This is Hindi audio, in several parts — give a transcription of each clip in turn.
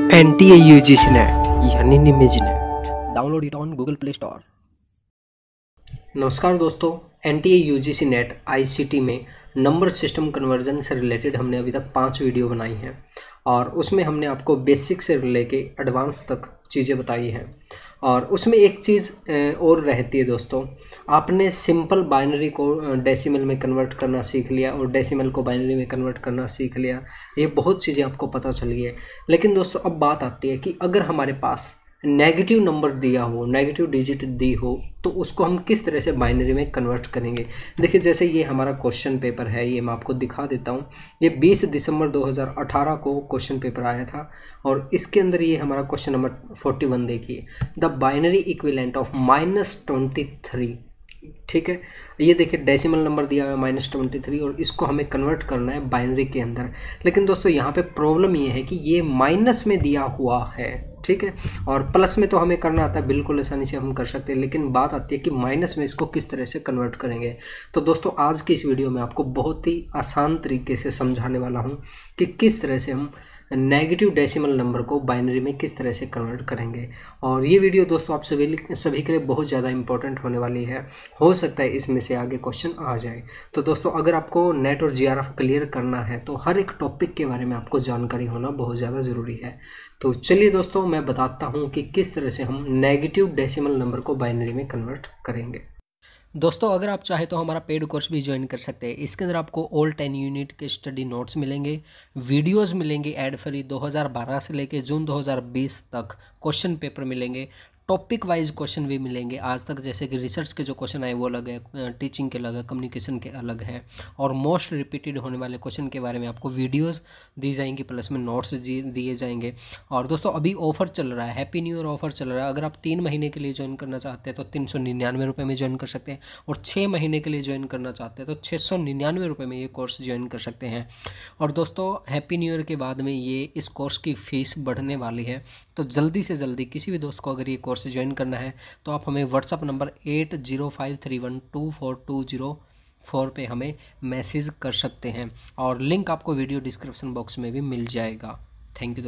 NTA UGC नेट यानी निमेज net, download it on Google Play Store. नमस्कार दोस्तों, NTA UGC नेट ICT में नंबर सिस्टम कन्वर्जन से रिलेटेड हमने अभी तक 5 वीडियो बनाई हैं और उसमें हमने आपको बेसिक से लेके एडवांस तक चीज़ें बताई हैं। और उसमें एक चीज़ और रहती है दोस्तों, आपने सिंपल बाइनरी को डेसिमल में कन्वर्ट करना सीख लिया और डेसिमल को बाइनरी में कन्वर्ट करना सीख लिया, ये बहुत चीज़ें आपको पता चली है। लेकिन दोस्तों अब बात आती है कि अगर हमारे पास नेगेटिव नंबर दिया हो, नेगेटिव डिजिट दी हो, तो उसको हम किस तरह से बाइनरी में कन्वर्ट करेंगे। देखिए जैसे ये हमारा क्वेश्चन पेपर है, ये मैं आपको दिखा देता हूँ। ये 20 दिसंबर 2018 को क्वेश्चन पेपर आया था और इसके अंदर ये हमारा क्वेश्चन नंबर 41 देखिए, द बाइनरी इक्विवेलेंट ऑफ -23। ठीक है, ये देखिए डेसिमल नंबर दिया हुआ है -23 और इसको हमें कन्वर्ट करना है बाइनरी के अंदर। लेकिन दोस्तों यहाँ पे प्रॉब्लम ये है कि ये माइनस में दिया हुआ है, ठीक है, और प्लस में तो हमें करना आता है, बिल्कुल आसानी से हम कर सकते हैं। लेकिन बात आती है कि माइनस में इसको किस तरह से कन्वर्ट करेंगे। तो दोस्तों आज की इस वीडियो में आपको बहुत ही आसान तरीके से समझाने वाला हूँ कि किस तरह से हम नेगेटिव डेसिमल नंबर को बाइनरी में किस तरह से कन्वर्ट करेंगे। और ये वीडियो दोस्तों आप सभी के लिए बहुत ज़्यादा इंपॉर्टेंट होने वाली है। हो सकता है इसमें से आगे क्वेश्चन आ जाए। तो दोस्तों अगर आपको नेट और GRF क्लियर करना है तो हर एक टॉपिक के बारे में आपको जानकारी होना बहुत ज़्यादा ज़रूरी है। तो चलिए दोस्तों मैं बताता हूँ कि किस तरह से हम नेगेटिव डेसिमल नंबर को बाइनरी में कन्वर्ट करेंगे। दोस्तों अगर आप चाहे तो हमारा पेड कोर्स भी ज्वाइन कर सकते हैं। इसके अंदर आपको ऑल 10 यूनिट के स्टडी नोट्स मिलेंगे, वीडियोस मिलेंगे एड फ्री, 2012 से लेके जून 2020 तक क्वेश्चन पेपर मिलेंगे, टॉपिक वाइज क्वेश्चन भी मिलेंगे आज तक, जैसे कि रिसर्च के जो क्वेश्चन आए वो अलग है, टीचिंग के अलग है, कम्युनिकेशन के अलग है, और मोस्ट रिपीटेड होने वाले क्वेश्चन के बारे में आपको वीडियोस दी जाएंगी, प्लस में नोट्स दिए जाएंगे। और दोस्तों अभी ऑफर चल रहा है, हैप्पी न्यू ईयर ऑफर चल रहा है। अगर आप 3 महीने के लिए ज्वाइन करना चाहते हैं तो 399 रुपये में ज्वाइन कर सकते हैं, और 6 महीने के लिए ज्वाइन करना चाहते हैं तो 699 रुपये में ये कोर्स ज्वाइन कर सकते हैं। और दोस्तों हैप्पी न्यू ईयर के बाद में ये इस कोर्स की फ़ीस बढ़ने वाली है, तो जल्दी से जल्दी किसी भी दोस्त को अगर ये कोर्स ज्वाइन करना है तो आप हमें व्हाट्सअप नंबर 8053124204 पे हमें मैसेज कर सकते हैं और लिंक आपको वीडियो डिस्क्रिप्शन बॉक्स में भी मिल जाएगा। थैंक यू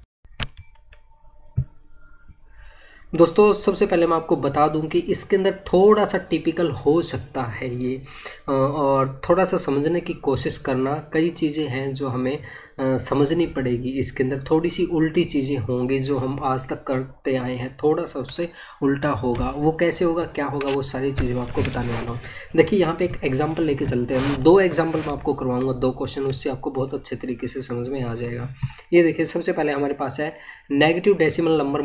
दोस्तों सबसे पहले मैं आपको बता दूं कि इसके अंदर थोड़ा सा टिपिकल हो सकता है ये, और थोड़ा सा समझने की कोशिश करना। कई चीज़ें हैं जो हमें समझनी पड़ेगी। इसके अंदर थोड़ी सी उल्टी चीज़ें होंगी जो हम आज तक करते आए हैं, थोड़ा सा उससे उल्टा होगा। वो कैसे होगा, क्या होगा, वो सारी चीज़ें मैं आपको बताने वाला हूँ। देखिए यहाँ पे एक एग्जांपल लेके चलते हैं हम। 2 एग्जांपल मैं आपको करवाऊँगा, 2 क्वेश्चन, उससे आपको बहुत अच्छे तरीके से समझ में आ जाएगा। ये देखिए सबसे पहले हमारे पास है नेगेटिव डेसिमल नंबर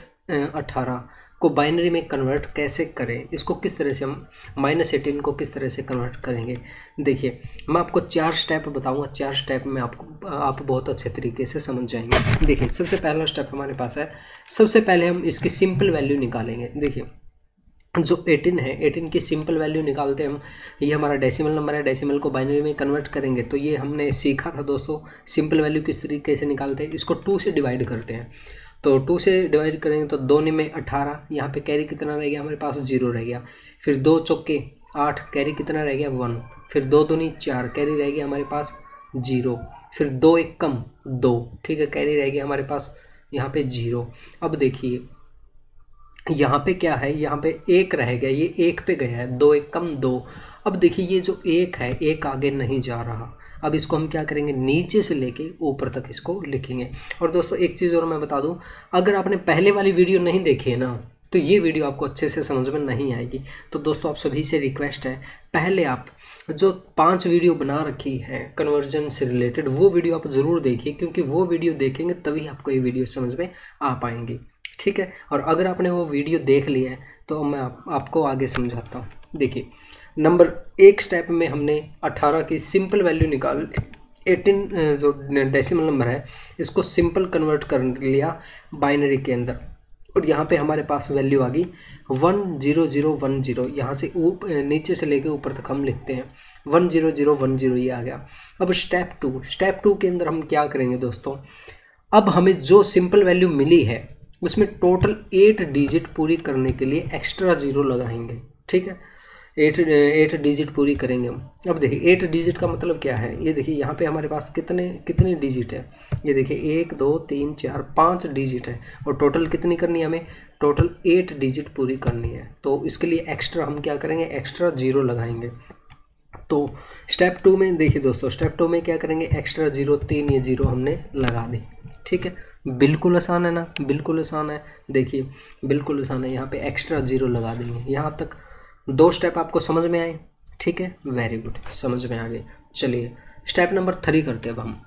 -18 को बाइनरी में कन्वर्ट कैसे करें। इसको किस तरह से हम -18 को किस तरह से कन्वर्ट करेंगे। देखिए मैं आपको 4 स्टेप बताऊंगा, 4 स्टेप में आप बहुत अच्छे तरीके से समझ जाएंगे। देखिए सबसे पहला स्टेप हमारे पास है, सबसे पहले हम इसकी सिंपल वैल्यू निकालेंगे। देखिए जो 18 है, 18 की सिंपल वैल्यू निकालते हैं हम। ये हमारा डेसिमल नंबर है, डेसिमल को बाइनरी में कन्वर्ट करेंगे। तो ये हमने सीखा था दोस्तों, सिंपल वैल्यू किस तरीके से निकालते हैं। इसको 2 से डिवाइड करते हैं, तो 2 से डिवाइड करेंगे तो 2 में 18, यहाँ पे कैरी कितना रह गया हमारे पास, 0 रह गया। फिर 2 चौके 8, कैरी कितना रह गया, 1। फिर 2 दूनी 4, कैरी रह गया हमारे पास 0। फिर 2 एक कम 2, ठीक है, कैरी रह गया हमारे पास यहाँ पे 0। अब देखिए यहाँ पे क्या है, यहाँ पे 1 रह गया, ये 1 पे गया है, 2 एक कम 2। अब देखिए ये जो 1 है, 1 आगे नहीं जा रहा। अब इसको हम क्या करेंगे, नीचे से लेके ऊपर तक इसको लिखेंगे। और दोस्तों एक चीज़ और मैं बता दूं, अगर आपने पहले वाली वीडियो नहीं देखी है ना तो ये वीडियो आपको अच्छे से समझ में नहीं आएगी। तो दोस्तों आप सभी से रिक्वेस्ट है, पहले आप जो 5 वीडियो बना रखी है कन्वर्जन से रिलेटेड, वो वीडियो आप ज़रूर देखिए, क्योंकि वो वीडियो देखेंगे तभी आपको ये वीडियो समझ में आ पाएंगी, ठीक है। और अगर आपने वो वीडियो देख लिया है तो मैं आपको आगे समझाता हूँ। देखिए नंबर 1 स्टेप में हमने 18 की सिंपल वैल्यू निकाल, 18 जो डेसिमल नंबर है इसको सिंपल कन्वर्ट कर लिया बाइनरी के अंदर, और यहाँ पे हमारे पास वैल्यू आ गई 10010। यहाँ से नीचे से लेके ऊपर तक हम लिखते हैं 10010, ये आ गया। अब स्टेप 2 के अंदर हम क्या करेंगे दोस्तों, अब हमें जो सिंपल वैल्यू मिली है उसमें टोटल 8 डिजिट पूरी करने के लिए एक्स्ट्रा 0 लगाएंगे, ठीक है। एट डिजिट पूरी करेंगे हम। अब देखिए 8 डिजिट का मतलब क्या है, ये देखिए यहाँ पे हमारे पास कितने डिजिट है, ये देखिए 1 2 3 4 5 डिजिट है, और टोटल कितनी करनी है हमें, टोटल 8 डिजिट पूरी करनी है। तो इसके लिए एक्स्ट्रा हम क्या करेंगे, एक्स्ट्रा 0 लगाएंगे। तो स्टेप 2 में देखिए दोस्तों, स्टेप 2 में क्या करेंगे, एक्स्ट्रा 0, 3 ये 0 हमने लगा दी। ठीक है, बिल्कुल आसान है ना, बिल्कुल आसान है। देखिए बिल्कुल आसान है, यहाँ पे एक्स्ट्रा 0 लगा देंगे। यहाँ तक 2 स्टेप आपको समझ में आए, ठीक है, वेरी गुड, समझ में आ गए। चलिए स्टेप नंबर 3 करते हैं अब हम।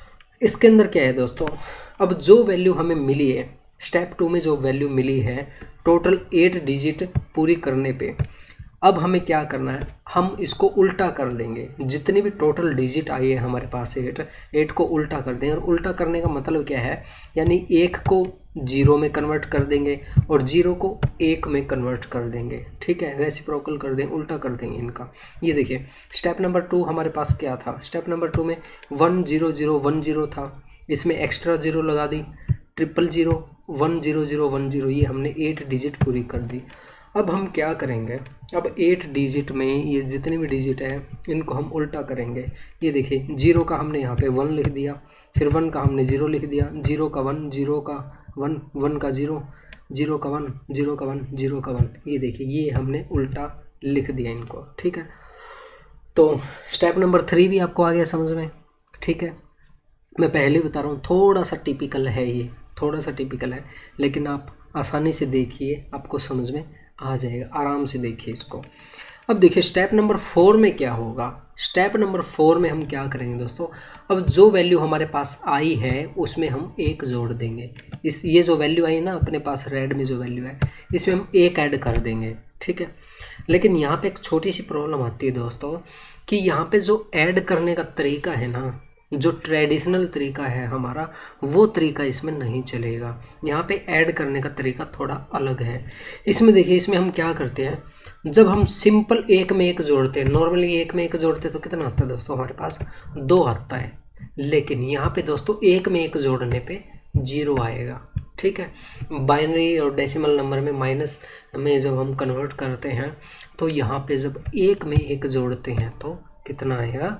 इसके अंदर क्या है दोस्तों, अब जो वैल्यू हमें मिली है स्टेप 2 में, जो वैल्यू मिली है टोटल 8 डिजिट पूरी करने पे, अब हमें क्या करना है, हम इसको उल्टा कर देंगे। जितनी भी टोटल डिजिट आई है हमारे पास 8 को उल्टा कर देंगे। और उल्टा करने का मतलब क्या है, यानी 1 को 0 में कन्वर्ट कर देंगे और 0 को 1 में कन्वर्ट कर देंगे। ठीक है, रेसिप्रोकल कर देंगे, उल्टा कर देंगे इनका। ये देखिए स्टेप नंबर 2 हमारे पास क्या था, स्टेप नंबर 2 में 1 0 0 1 0 था, इसमें एक्स्ट्रा 0 लगा दी, 0 0 1 0 0 1 0, ये हमने 8 डिजिट पूरी कर दी। अब हम क्या करेंगे, अब 8 डिजिट में ये जितने भी डिजिट है इनको हम उल्टा करेंगे। ये देखिए 0 का हमने यहाँ पे 1 लिख दिया, फिर 1 का हमने 0 लिख दिया, 0 का 1, 0 का 1, 1 का 0, 0 का 1, 0 का 1, 0 का 1, ये देखिए ये हमने उल्टा लिख दिया इनको। ठीक है, तो स्टेप नंबर 3 भी आपको आ गया समझ में। ठीक है, मैं पहले बता रहा हूँ थोड़ा सा टिपिकल है, ये थोड़ा सा टिपिकल है, लेकिन आप आसानी से देखिए, आपको समझ में आ जाएगा, आराम से देखिए इसको। अब देखिए स्टेप नंबर 4 में क्या होगा, स्टेप नंबर 4 में हम क्या करेंगे दोस्तों, अब जो वैल्यू हमारे पास आई है उसमें हम 1 जोड़ देंगे। ये जो वैल्यू आई ना अपने पास रेड में जो वैल्यू है, इसमें हम 1 ऐड कर देंगे। ठीक है, लेकिन यहाँ पे एक छोटी सी प्रॉब्लम आती है दोस्तों, कि यहाँ पे जो ऐड करने का तरीका है ना, जो ट्रेडिशनल तरीका है हमारा, वो तरीका इसमें नहीं चलेगा। यहाँ पे ऐड करने का तरीका थोड़ा अलग है। इसमें देखिए, इसमें हम क्या करते हैं, जब हम सिंपल 1 में 1 जोड़ते हैं, नॉर्मली 1 में 1 जोड़ते हैं तो कितना आता है दोस्तों, हमारे पास 2 आता है। लेकिन यहाँ पे दोस्तों 1 में 1 जोड़ने पे 0 आएगा। ठीक है, बाइनरी और डेसिमल नंबर में माइनस में जब हम कन्वर्ट करते हैं तो यहाँ पे जब 1 में 1 जोड़ते हैं तो कितना आएगा,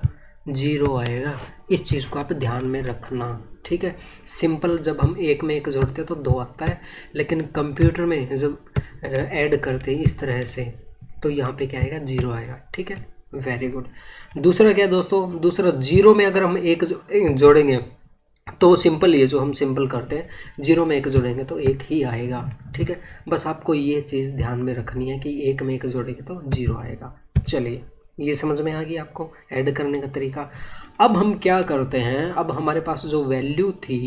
0 आएगा। इस चीज़ को आप ध्यान में रखना। ठीक है, सिंपल जब हम 1 में 1 जोड़ते हैं तो 2 आता है, लेकिन कंप्यूटर में जब ऐड करते हैं इस तरह से तो यहाँ पे क्या आएगा, 0 आएगा। ठीक है, वेरी गुड। दूसरा क्या दोस्तों, दूसरा 0 में अगर हम 1 जोड़ेंगे तो सिंपल, ये जो हम सिंपल करते हैं 0 में 1 जोड़ेंगे तो 1 ही आएगा। ठीक है, बस आपको ये चीज़ ध्यान में रखनी है कि 1 में 1 जोड़ेंगे तो 0 आएगा। चलिए ये समझ में आ गई आपको ऐड करने का तरीका। अब हम क्या करते हैं, अब हमारे पास जो वैल्यू थी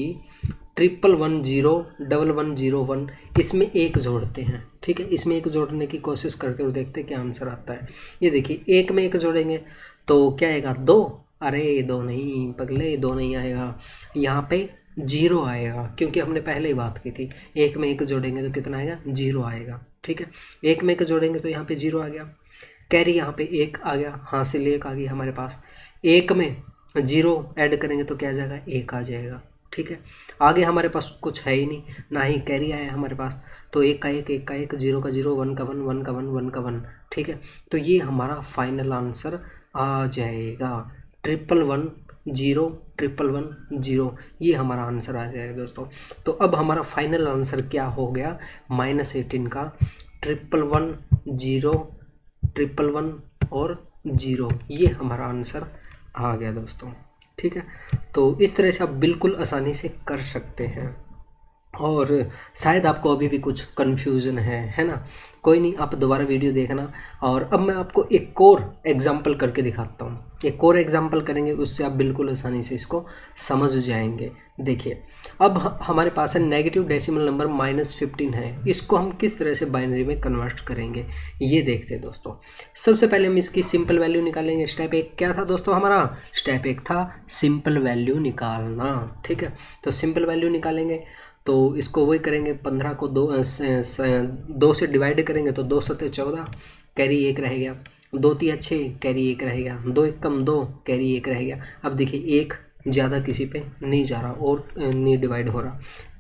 11101101, इसमें 1 जोड़ते हैं। ठीक है, इसमें 1 जोड़ने की कोशिश करते और देखते क्या आंसर आता है। ये देखिए 1 में 1 जोड़ेंगे तो क्या आएगा, 2। अरे 2 नहीं पगले, 2 नहीं आएगा, यहाँ पे 0 आएगा, क्योंकि हमने पहले ही बात की थी 1 में 1 जोड़ेंगे तो कितना आएगा, 0 आएगा। ठीक है, 1 में 1 जोड़ेंगे तो यहाँ पे 0 आ गया, कैरी यहाँ पे 1 आ गया, हासिल 1 आ गई हमारे पास। 1 में 0 ऐड करेंगे तो क्या आ जाएगा, 1 आ जाएगा। ठीक है, आगे हमारे पास कुछ है ही नहीं, ना ही कैरी आया हमारे पास, तो 1 का 1, 1 का 1, 0 का 0, 1 का 1, 1 का 1, 1 का 1। ठीक है, तो ये हमारा फाइनल आंसर आ जाएगा, 111 0 111 0, ये हमारा आंसर आ जाएगा दोस्तों। तो अब हमारा फाइनल आंसर क्या हो गया, -18 का 111 0 111 और 0, ये हमारा आंसर आ गया दोस्तों। ठीक है, तो इस तरह से आप बिल्कुल आसानी से कर सकते हैं। और शायद आपको अभी भी कुछ कन्फ्यूज़न है ना, कोई नहीं, आप दोबारा वीडियो देखना। और अब मैं आपको एक और एग्जांपल करके दिखाता हूँ, एक और एग्जांपल करेंगे, उससे आप बिल्कुल आसानी से इसको समझ जाएंगे। देखिए अब हमारे पास है नेगेटिव डेसिमल नंबर -15 है, इसको हम किस तरह से बाइनरी में कन्वर्ट करेंगे ये देखते हैं दोस्तों। सबसे पहले हम इसकी सिंपल वैल्यू निकालेंगे। स्टेप 1 क्या था दोस्तों हमारा, स्टेप 1 था सिंपल वैल्यू निकालना। ठीक है, तो सिंपल वैल्यू निकालेंगे तो इसको वही करेंगे, 15 को 2 से डिवाइड करेंगे तो 2 7 14, कैरी 1 रह गया, 2 3 6, कैरी 1 रह गया, 2 1 कम 2, कैरी 1 रह गया। अब देखिए 1 ज़्यादा किसी पे नहीं जा रहा और नहीं डिवाइड हो रहा,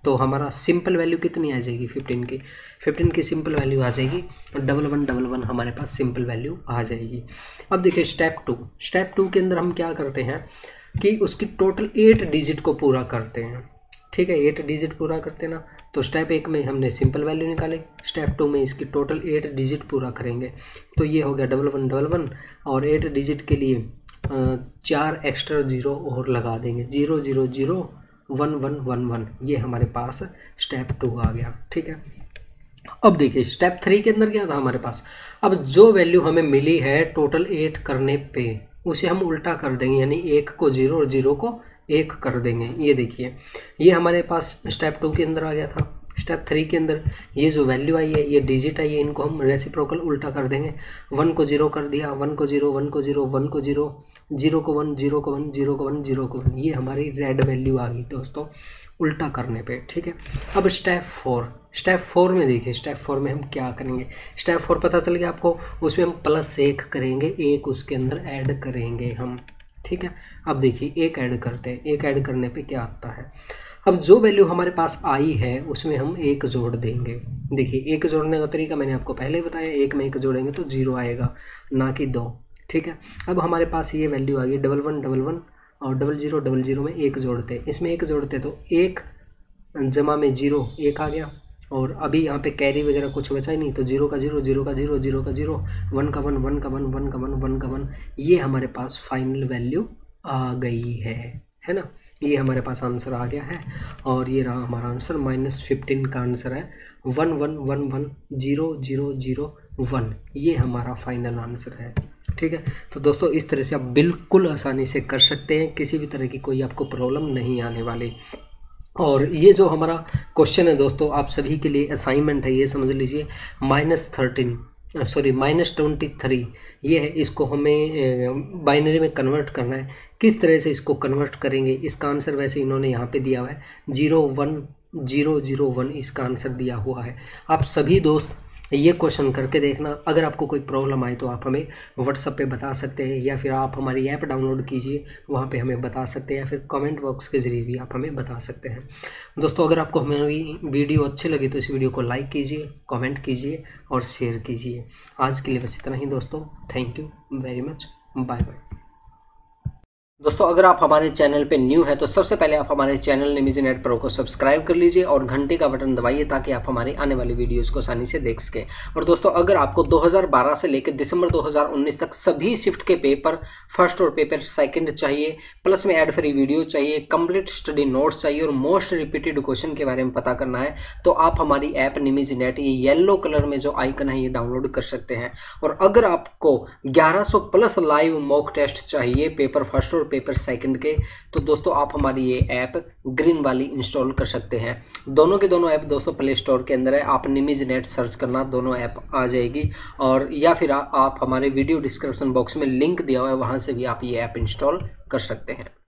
तो हमारा सिंपल वैल्यू कितनी आ जाएगी 15 की सिंपल वैल्यू आ जाएगी 1111 हमारे पास सिंपल वैल्यू आ जाएगी। अब देखिए स्टेप टू के अंदर हम क्या करते हैं कि उसकी टोटल 8 डिजिट को पूरा करते हैं। ठीक है, 8 डिजिट पूरा करते हैं ना, तो स्टेप 1 में हमने सिंपल वैल्यू निकाले, स्टेप 2 में इसकी टोटल 8 डिजिट पूरा करेंगे। तो ये हो गया 1111 और 8 डिजिट के लिए 4 एक्स्ट्रा जीरो और लगा देंगे, 0001111, ये हमारे पास स्टेप 2 आ गया। ठीक है, अब देखिए स्टेप 3 के अंदर क्या था हमारे पास, अब जो वैल्यू हमें मिली है टोटल 8 करने पे उसे हम उल्टा कर देंगे, यानी 1 को 0 और 0 को 1 कर देंगे। ये देखिए ये हमारे पास स्टेप 2 के अंदर आ गया था। स्टेप 3 के अंदर ये जो वैल्यू आई है, ये डिजिट आई है, इनको हम रेसिप्रोकल उल्टा कर देंगे। 1 को 0 कर दिया, 1 को 0, 1 को 0, 1 को 0, 0 को 1, 0 को 1, 0 को 1, 0 को 1, ये हमारी रेड वैल्यू आ गई दोस्तों उल्टा करने पे। ठीक है, अब स्टेप 4 में देखिए, स्टेप 4 में हम क्या करेंगे, स्टेप 4 पता चल गया आपको, उसमें हम +1 करेंगे, 1 उसके अंदर ऐड करेंगे हम। ठीक है, अब देखिए 1 ऐड करते हैं, 1 ऐड करने पे क्या आता है, अब जो वैल्यू हमारे पास आई है उसमें हम 1 जोड़ देंगे। देखिए 1 जोड़ने का तरीका मैंने आपको पहले ही बताया, 1 में 1 जोड़ेंगे तो 0 आएगा, ना कि 2। ठीक है, अब हमारे पास ये वैल्यू आ गई 1111 और 0000 में 1 जोड़ते हैं, इसमें 1 जोड़ते तो 1 जमा में 0, 1 आ गया, और अभी यहाँ पे कैरी वगैरह कुछ बचा ही नहीं, तो 0 का 0, 0 का 0, 0 का 0, 1 का 1, 1 का 1, 1 का 1, 1 का 1, ये हमारे पास फाइनल वैल्यू आ गई है ना, ये हमारे पास आंसर आ गया है। और ये रहा हमारा आंसर, -15 का आंसर है 11110001, ये हमारा फाइनल आंसर है। ठीक है, तो दोस्तों इस तरह से आप बिल्कुल आसानी से कर सकते हैं, किसी भी तरह की कोई आपको प्रॉब्लम नहीं आने वाली। और ये जो हमारा क्वेश्चन है दोस्तों, आप सभी के लिए असाइनमेंट है, ये समझ लीजिए -23 ये है, इसको हमें बाइनरी में कन्वर्ट करना है। किस तरह से इसको कन्वर्ट करेंगे, इसका आंसर वैसे इन्होंने यहाँ पे दिया हुआ है 01001, इसका आंसर दिया हुआ है। आप सभी दोस्त ये क्वेश्चन करके देखना, अगर आपको कोई प्रॉब्लम आए तो आप हमें व्हाट्सएप पे बता सकते हैं, या फिर आप हमारी ऐप डाउनलोड कीजिए, वहाँ पे हमें बता सकते हैं, या फिर कमेंट बॉक्स के ज़रिए भी आप हमें बता सकते हैं। दोस्तों अगर आपको हमारी वीडियो अच्छी लगी तो इस वीडियो को लाइक कीजिए, कमेंट कीजिए और शेयर कीजिए। आज के लिए बस इतना ही दोस्तों, thank you very much, bye bye. दोस्तों अगर आप हमारे चैनल पे न्यू हैं तो सबसे पहले आप हमारे चैनल निमिजी नेट प्रो को सब्सक्राइब कर लीजिए और घंटे का बटन दबाइए, ताकि आप हमारी आने वाली वीडियोस को आसानी से देख सकें। और दोस्तों अगर आपको 2012 से लेकर दिसंबर 2019 तक सभी शिफ्ट के पेपर फर्स्ट और पेपर सेकंड चाहिए, प्लस में एड फ्री वीडियो चाहिए, कंप्लीट स्टडी नोट्स चाहिए और मोस्ट रिपीटेड क्वेश्चन के बारे में पता करना है, तो आप हमारी ऐप निमिजी नेट, ये येलो कलर में जो आइकन है, ये डाउनलोड कर सकते हैं। और अगर आपको 1100 प्लस लाइव मॉक टेस्ट चाहिए पेपर फर्स्ट और पेपर सेकंड के, तो दोस्तों आप हमारी ये ऐप ग्रीन वाली इंस्टॉल कर सकते हैं। दोनों के दोनों ऐप दोस्तों प्ले स्टोर के अंदर है, आप निमिजी नेट सर्च करना, दोनों ऐप आ जाएगी। और या फिर आप हमारे वीडियो डिस्क्रिप्शन बॉक्स में लिंक दिया हुआ है, वहाँ से भी आप ये ऐप इंस्टॉल कर सकते हैं।